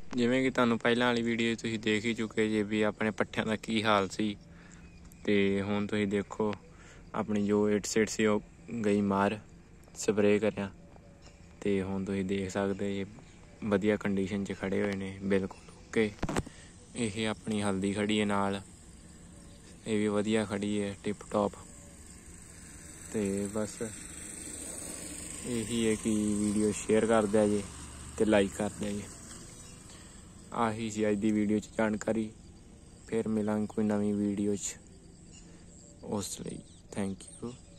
ਜਿਵੇਂ ਕਿ ਤੁਹਾਨੂੰ ਪਹਿਲਾਂ ਵਾਲੀ ਵੀਡੀਓ ਤੁਸੀਂ ਦੇਖ ਹੀ ਚੁੱਕੇ ਜੇ ਵੀ ਆਪਣੇ ਪੱਠਿਆਂ ਦਾ ਕੀ ਹਾਲ ਸੀ। ਤੇ ਹੁਣ ਤੁਸੀਂ ਦੇਖੋ ਆਪਣੀ ਜੋ 86 ਸੀ ਉਹ ਗਈ ਮਾਰ, ਸਪਰੇਅ ਕਰਿਆ। ਤੇ ਹੁਣ ਤੁਸੀਂ ਦੇਖ ਸਕਦੇ ਜੇ ਵਧੀਆ ਕੰਡੀਸ਼ਨ 'ਚ ਖੜੇ ਹੋਏ ਨੇ, ਬਿਲਕੁਲ ਓਕੇ। ਇਹ ਆਪਣੀ ਹਲਦੀ ਖੜੀ ਹੈ ਨਾਲ, ਇਹ ਵੀ ਵਧੀਆ ਖੜੀ ਹੈ ਟਿਪ ਟੋਪ। ਤੇ ਬਸ ਇਹੀ ਹੈ ਕਿ ਵੀਡੀਓ ਸ਼ੇਅਰ ਕਰ ਦਿਆ ਜੇ ਤੇ ਲਾਈਕ ਕਰ ਦਿਆ ਜੇ। ਆਹੀ ਸੀ ਅੱਜ ਦੀ ਵੀਡੀਓ 'ਚ ਜਾਣਕਾਰੀ। ਫਿਰ ਮਿਲਾਂਗੇ ਕੋਈ ਨਵੀਂ ਵੀਡੀਓ 'ਚ। ਉਸ ਲਈ ਥੈਂਕ ਯੂ।